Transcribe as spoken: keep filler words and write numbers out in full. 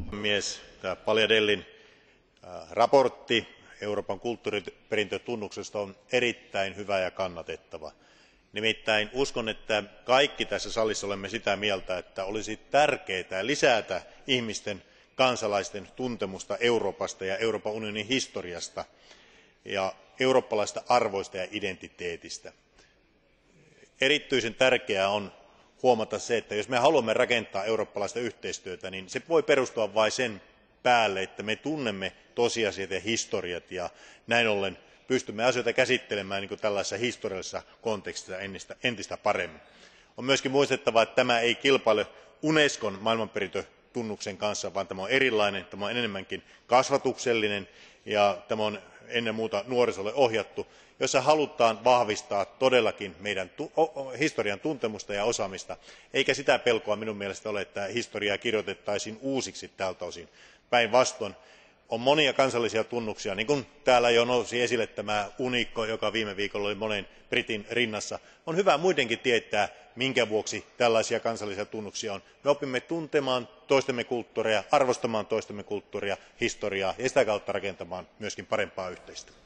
Puhemies, tämä Pagliadellin mietintö Euroopan kulttuuriperintötunnuksesta on erittäin hyvä ja kannatettava. Nimittäin uskon, että kaikki tässä salissa olemme sitä mieltä, että olisi tärkeää lisätä ihmisten, kansalaisten tuntemusta Euroopasta ja Euroopan unionin historiasta ja eurooppalaisista arvoista ja identiteetistä. Erityisen tärkeää on huomata se, että jos me haluamme rakentaa eurooppalaista yhteistyötä, niin se voi perustua vain sen päälle, että me tunnemme tosiasiat ja historiat ja näin ollen pystymme asioita käsittelemään niin kuin tällaisessa historiallisessa kontekstissa entistä paremmin. On myös muistettava, että tämä ei kilpaile Unescon maailmanperintötunnuksen kanssa, vaan tämä on erilainen, tämä on enemmänkin kasvatuksellinen ja tämä on ennen muuta nuorisolle ohjattu, jossa halutaan vahvistaa todellakin meidän historian tuntemusta ja osaamista, eikä sitä pelkoa minun mielestäni ole, että historiaa kirjoitettaisiin uusiksi tältä osin. Päinvastoin on monia kansallisia tunnuksia, niin kuin täällä jo nousi esille tämä Unikko, joka viime viikolla oli monen britin rinnassa. On hyvä muidenkin tietää, minkä vuoksi tällaisia kansallisia tunnuksia on. Me opimme tuntemaan toistemme kulttuureja, arvostamaan toistemme kulttuuria, historiaa ja sitä kautta rakentamaan myös parempaa yhteistä.